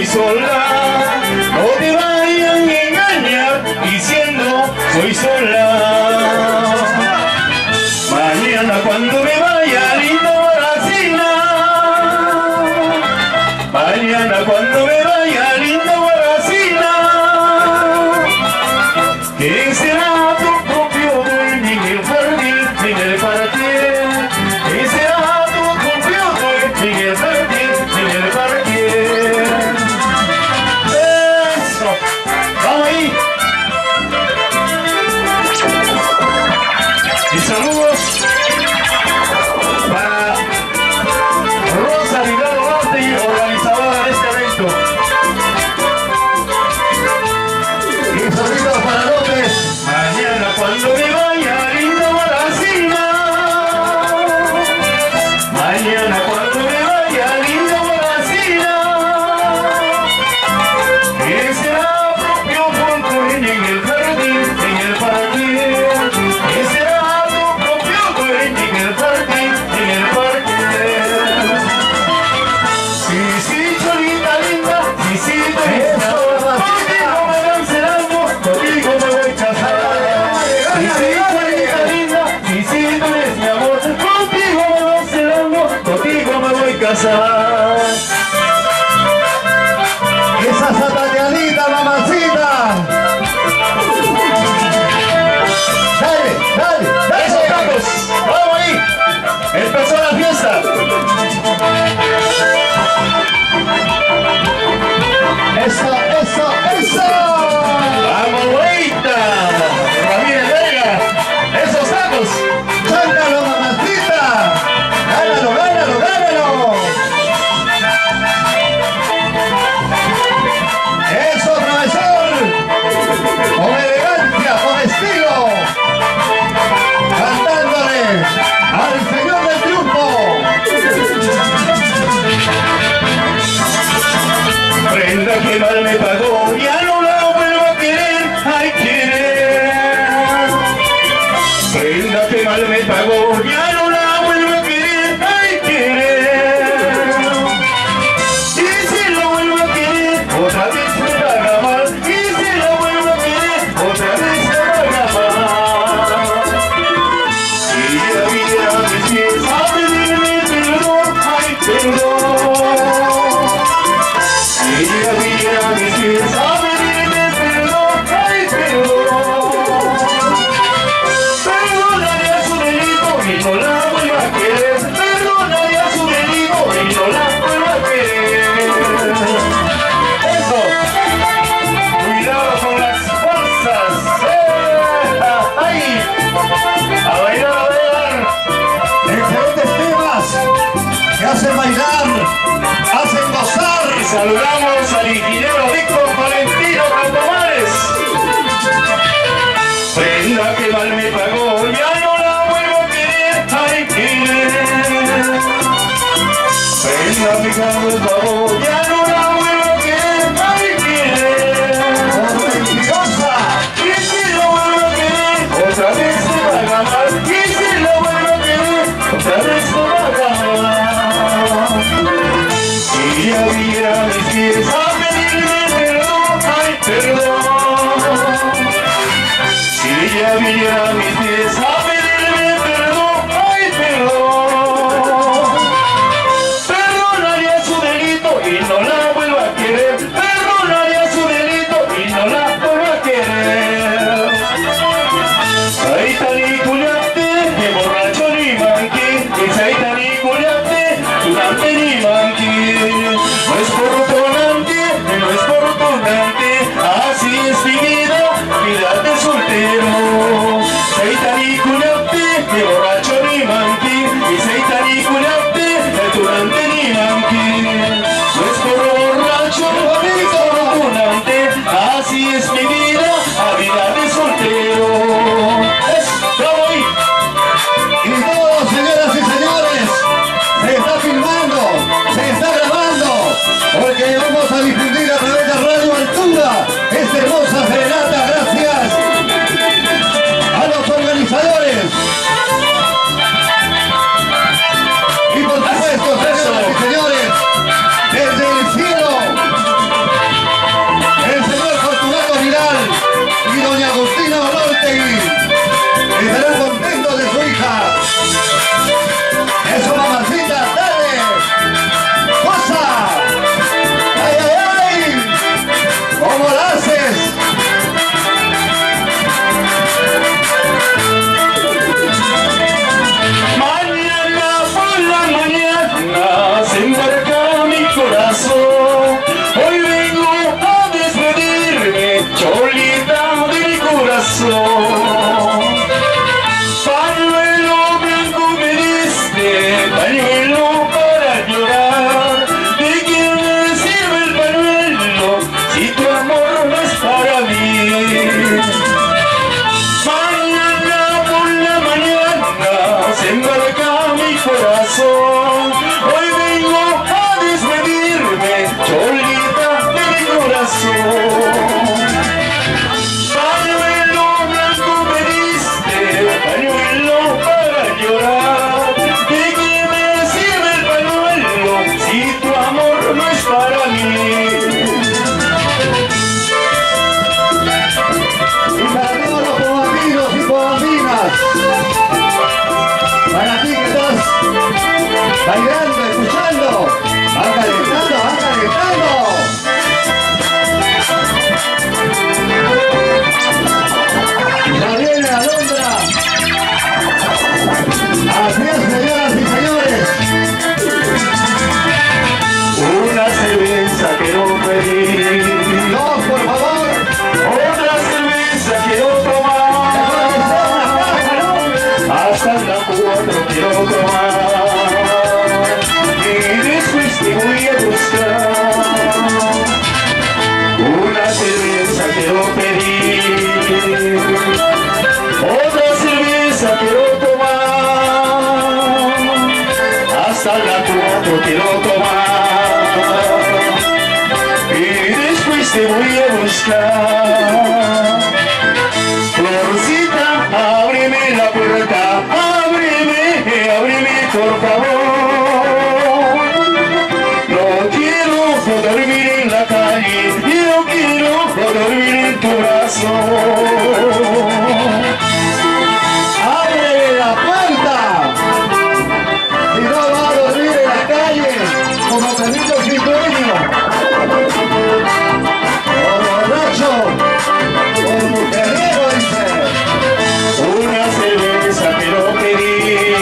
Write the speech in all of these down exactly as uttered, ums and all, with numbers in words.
soy sola, no te vayan a engañar diciendo soy sola. Mañana cuando me vaya lindo Baracina, mañana cuando me vaya lindo Baracina, ¿quién será tu propio dueño en el jardín, en el parque? ¿Quién será tu propio dueño en el jardín, en el parque? Eso, vamos ahí. Y saludos para Rosa Vidal Orte, organizadora de este evento. Y saludos para López. Mañana cuando me vaya lindo Baracina, mañana cuando me vaya lindo Baracina, ¿quién será propio punto en el jardín, en el parque? ¿Quién será tu propio dueño en el jardín, en el parque? Sí, sí, cholita linda, sí, sí, tú eres mi amor, contigo me van celando, contigo me voy a casar. Sí, sí, cholita linda, sí, sí, tú eres mi amor, contigo me van celando, contigo me voy a casar. Esa sataneadita, mamacita. Dale, dale, dale. ¡Eso, Carlos! ¡Vamos ahí! ¡Empezó la fiesta! Eso, eso, eso. ¡Vamos, güeyita! ¡Ramírez Vega! ¡Esos tacos! Cántalo, mamacita. Gánalo, gánalo, gánalo. Eso, profesor. Con elegancia, con estilo. Cantándole al Señor del Triunfo. Prenda que mal me pagó, ya no la vuelvo a querer, ay querer. Prenda que mal me pagó, ya no la vuelvo a querer, ay querer. Y si lo vuelvo a querer, otra vez me paga mal. Y si lo vuelvo a querer, otra vez me paga mal. Si ella viera mis pies a pedirme perdón, ay perdón. Si ella viera mis pies a pedirme perdón, ay perdón. Perdónale a su delito y no la vuelva a querer. Perdónale a su delito y no la vuelva a querer. Eso. Cuidado con las bolsas. ¡Eh! ¡Ay! A bailar, a bailar. Excelentes temas que hacen bailar, hacen gozar. Y saludamos al ingeniero Víctor Valentino Cantomares. Prenda que mal me pagó, ya no la vuelvo a querer, ay querer. Prenda que mal me pagó, ya no la vuelvo a querer, ay querer. Por mentirosa. Y si lo vuelvo a querer, otra vez me paga mal. Y si lo vuelvo a querer, otra vez me paga mal. Si ella viera mis pies a pedirme perdón, ay perdón. Si ella viera mis pies a pedirme perdón, ay perdón. Perdónale a su delito y no la vuelvo a querer. Perdónale a su delito y no la vuelvo a querer. Saita ni culiate, que borracho ni manqui. Y saita ni culiate, tunante ni manqui. No es por tunante, no es por tunante. Así es mi vida, vida de soltero. Saita ni culiate, que borracho ni manqui. Y saita ni culiate, tunante ni manqui. No es por borracho, no es por tunante. Así es mi vida, a vida de soltero. Es, bravo ahí. Y todo, señoras y señores, se está filmando, se está grabando, porque vamos a difundir a través de Radio Altura esta hermosa serenata, gracias a los organizadores. Y por supuesto, señoras y señores, desde el cielo no es para mí. Y para todos los pomambinos y pomambinas, para ti que estás bailando, escuchando, van calentando, van calentando. Ya viene la Londra. Así es, señoras y señores. Una cerveza quiero pedir. Dos, por favor. Otra cerveza quiero tomar. Hasta las cuatro quiero tomar. Y después te voy a buscar. Una cerveza quiero pedir. Otra cerveza quiero tomar. Hasta las cuatro quiero tomar. Y después te voy a buscar. Florcita, ábreme la puerta. Ábreme, ábreme por favor. No quiero dormir en la calle. Yo quiero dormir en tu brazo. ¡Abre la puerta! Si no va a dormir en la calle, como perrito sin dueño. Por borracho, por mujeriego, dice. Una cerveza quiero pedir.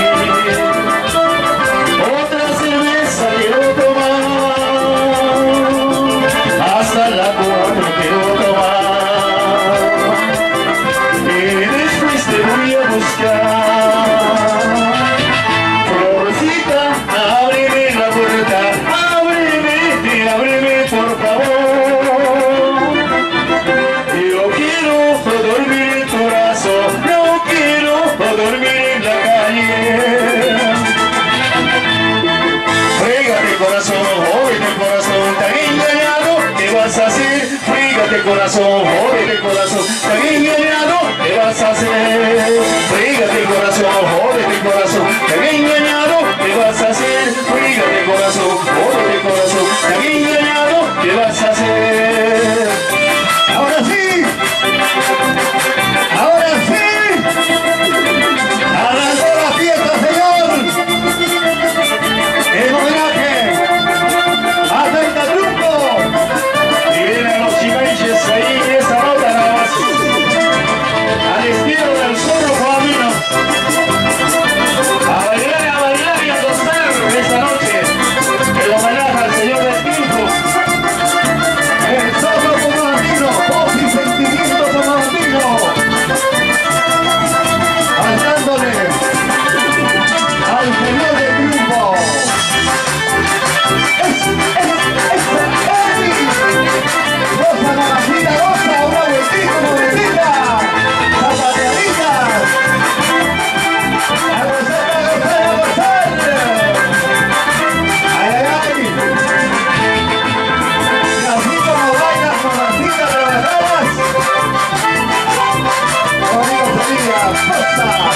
Otra cerveza quiero tomar. Hasta las cuatro quiero tomar. Y después te voy a buscar. Florcita, ábreme la puerta. Ábreme, ábreme por favor. Yo quiero dormir en tu brazo. No quiero dormir en la calle. Frígate corazón, jódete corazón, tan engañado, ¿qué vas a hacer? Frígate corazón, jódete corazón, tan engañado, ¿qué vas a hacer? Frígate corazón, jódete corazón, tan engañado, ¿qué vas a hacer? Frígate corazón, jódete corazón, tan engañado, ¿qué vas a hacer? ¡Ahora sí! ¡Ahora sí! ¡Arrancó la fiesta, señor! ¡En homenaje a Santa Truco! Y vienen los chimenches ahí en esa nota nada más. Al estilo del zorro Juanino. A bailar, a bailar y a gozar esta noche. El homenaje al señor del tiempo. El zorro pomamambino, voz y sentimiento pomamambino. Cantándole al señor del triunfo. ¡Es, es, es, ¡Ey! ¡Rosa, mamacita, rosa! ¡Una vueltita, una vueltita! ¡Zapateaditas! ¡A gozar, a gozar, a gozar! ¡Ay, ay, ay! Y así como bailas, mamacitas trabajadas, conmigo familia, ¡fuerza!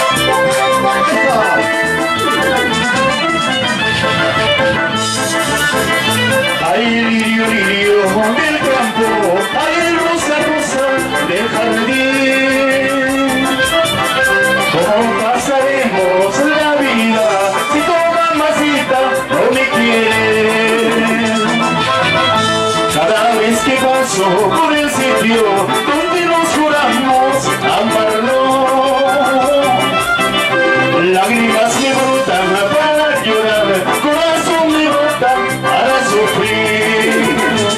Ay, lirio, lirio del campo. Ay, rosa, rosa del jardín. ¿Cómo pasaremos la vida si tu mamacita no me quiere? Cada vez que paso por el sitio donde nos juramos amarnos, lágrimas me brotan para llorar, corazón me brota para sufrir.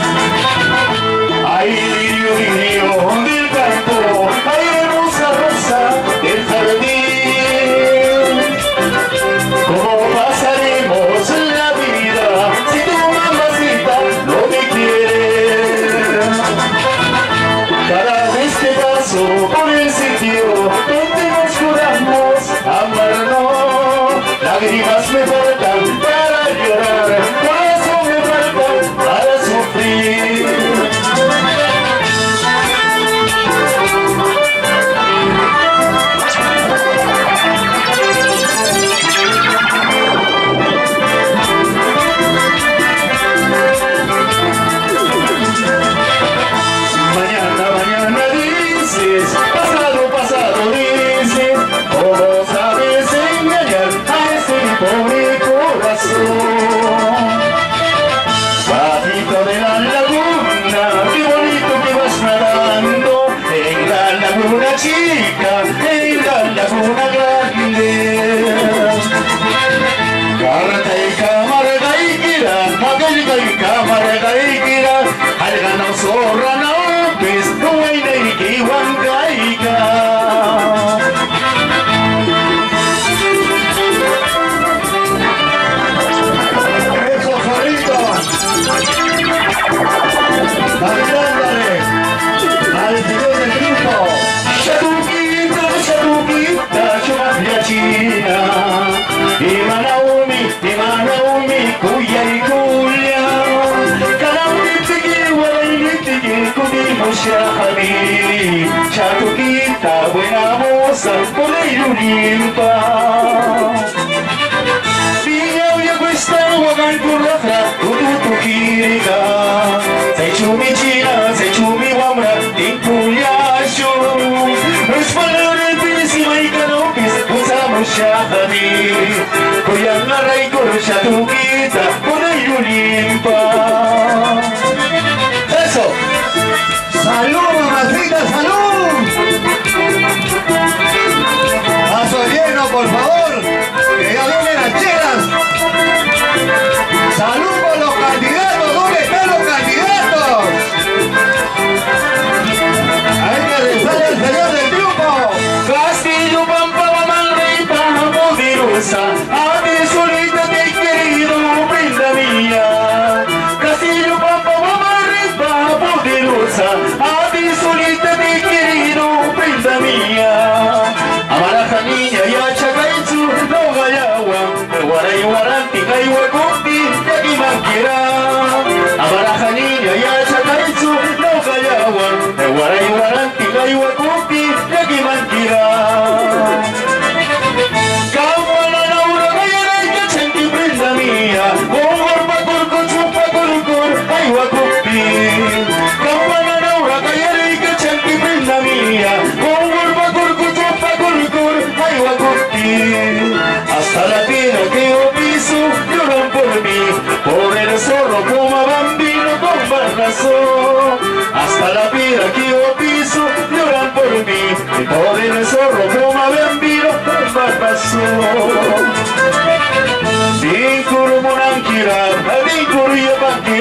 Ay, lirio, lirio del campo, ay, rosa, rosa del jardín. ¿Cómo pasaremos la vida si tu mamacita no me quiere? Cada la chica en la laguna grande. Carta y cámara gaikira, magalga y cámara gaikira, al ganao zorra no pes, no hay ni que igual gaiga. Bailándole al señor del triunfo. Shatuquita, shatuquita, chumapia china. Ima Naomi, Ima Naomi, kuya y kuya. Kalamritiki, walailitiki, kudimos ya habi. Shatuquita, buena moza, por el limpa. Via questa wagan kurrafra, tutu kiriga. Sei chumicina, sei chumi wamra, tinkulyasho. Respalare pinisima y canopis, usamos shahadi. Kuyang aray kurusha tukita, kunay limpa. Eso. Salud, mamacita, salud. Paso lleno, por favor, que ya vienen las chelas. Salud por los candidatos, ¿dónde están los candidatos? Hay que rezar al señor del triunfo. Castillo, Pampa, Manripa, poderosa, a ti solita te he querido, prenda mía. Castillo, Pampa, Manripa, poderosa, a ti solita te he querido, prenda mía. Amaraja niña y achakaitsu, no gayawa, guaray guaranti, gaiwakuti, yaki manquera. Amaraja niña y achakaitsu, no gayawa, guaray guaranti, gaiwakuti, yaki manquera. Kawana naura gayaray kachanti, prenda mía, gongor pakur con chupa kurkur, gaiwakuti. Kawana naura gayaray kachanti, prenda mía, gongor pakur con chupa kurkur, gaiwakuti. Hasta la piedra que yo piso lloran por mí, por el zorro como bambino con barrazón. Hasta la piedra que yo piso lloran por mí, por el zorro como bambino con barrazón. Dinkuru monankira, dinkuru yabankira.